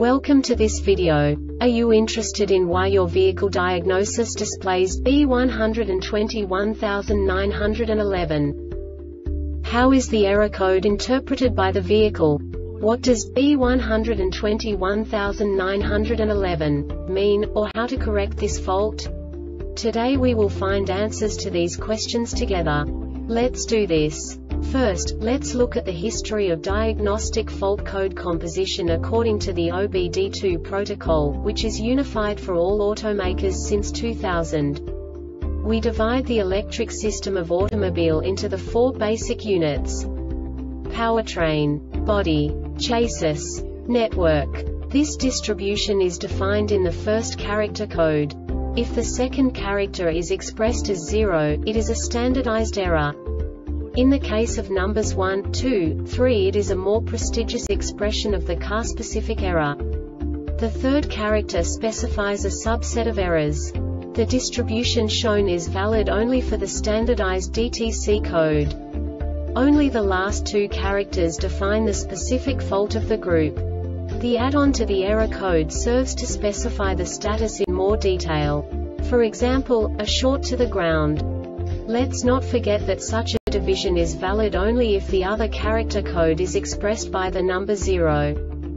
Welcome to this video. Are you interested in why your vehicle diagnosis displays B121911? How is the error code interpreted by the vehicle? What does B121911 mean, or how to correct this fault? Today we will find answers to these questions together. Let's do this. First, let's look at the history of diagnostic fault code composition according to the OBD2 protocol, which is unified for all automakers since 2000. We divide the electric system of automobile into the four basic units: powertrain, body, chassis, network. This distribution is defined in the first character code. If the second character is expressed as 0, it is a standardized error. In the case of numbers 1, 2, 3, it is a more prestigious expression of the car-specific error. The third character specifies a subset of errors. The distribution shown is valid only for the standardized DTC code. Only the last two characters define the specific fault of the group. The add-on to the error code serves to specify the status in more detail. For example, a short to the ground. Let's not forget that such a division is valid only if the other character code is expressed by the number 0.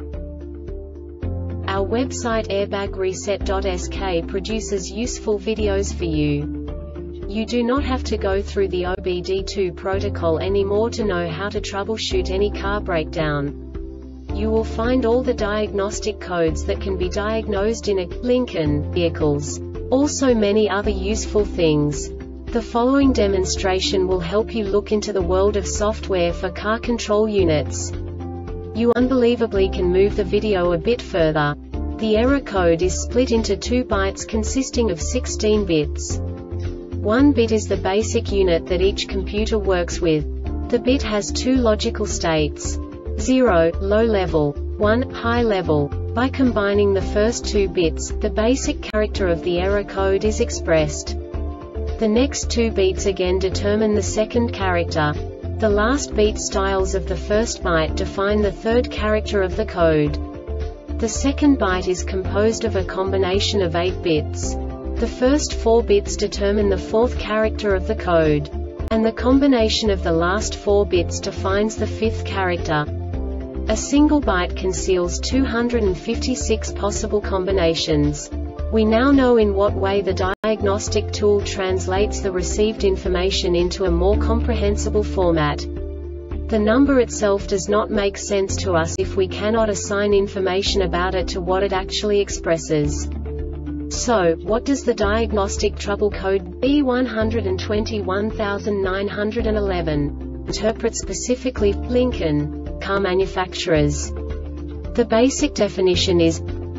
Our website airbagreset.sk produces useful videos for you. You do not have to go through the OBD2 protocol anymore to know how to troubleshoot any car breakdown. You will find all the diagnostic codes that can be diagnosed in a Lincoln vehicles. Also many other useful things. The following demonstration will help you look into the world of software for car control units. You unbelievably can move the video a bit further. The error code is split into 2 bytes consisting of 16 bits. 1 bit is the basic unit that each computer works with. The bit has 2 logical states: 0, low level, 1, high level. By combining the first 2 bits, the basic character of the error code is expressed. The next 2 beats again determine the second character. The last beat styles of the first byte define the third character of the code. The second byte is composed of a combination of 8 bits. The first 4 bits determine the fourth character of the code. And the combination of the last 4 bits defines the fifth character. A single byte conceals 256 possible combinations. We now know in what way the diagnostic tool translates the received information into a more comprehensible format. The number itself does not make sense to us if we cannot assign information about it to what it actually expresses. So, what does the diagnostic trouble code B121911 interpret specifically for Lincoln car manufacturers? The basic definition is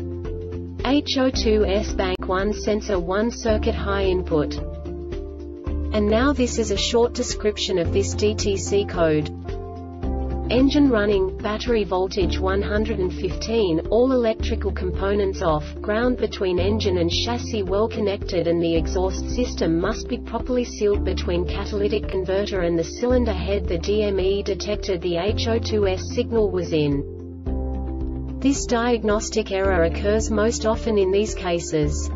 HO2S Bank 1 Sensor 1 Circuit High Input. And now this is a short description of this DTC code. Engine running, battery voltage 115, all electrical components off, ground between engine and chassis well connected, and the exhaust system must be properly sealed between catalytic converter and the cylinder head. The DME detected the HO2S signal was in. This diagnostic error occurs most often in these cases.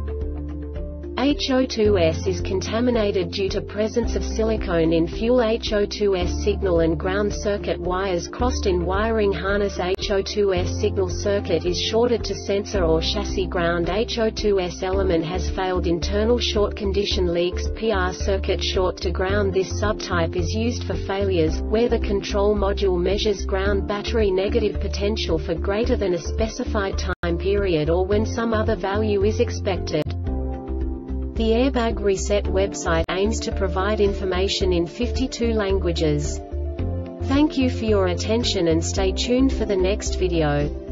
HO2S is contaminated due to presence of silicone in fuel. HO2S signal and ground circuit wires crossed in wiring harness. HO2S signal circuit is shorted to sensor or chassis ground. HO2S element has failed. Internal short condition leaks. PR circuit short to ground. This subtype is used for failures where the control module measures ground battery negative potential for greater than a specified time period, or when some other value is expected. The Airbag Reset website aims to provide information in 52 languages. Thank you for your attention and stay tuned for the next video.